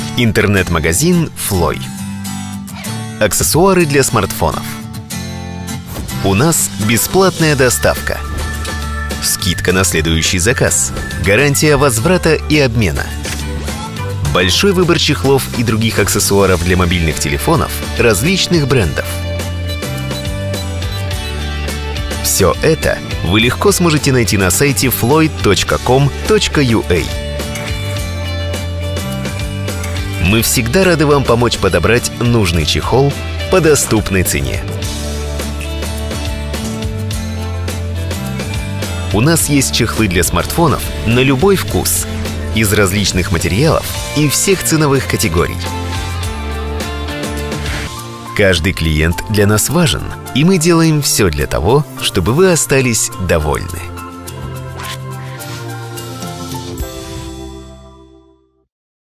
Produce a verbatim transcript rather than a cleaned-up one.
Интернет-магазин Флой. Аксессуары для смартфонов. У нас бесплатная доставка. Скидка на следующий заказ. Гарантия возврата и обмена. Большой выбор чехлов и других аксессуаров для мобильных телефонов различных брендов. Все это вы легко сможете найти на сайте флой точка ком точка ю а. Мы всегда рады вам помочь подобрать нужный чехол по доступной цене. У нас есть чехлы для смартфонов на любой вкус, из различных материалов и всех ценовых категорий. Каждый клиент для нас важен, и мы делаем все для того, чтобы вы остались довольны.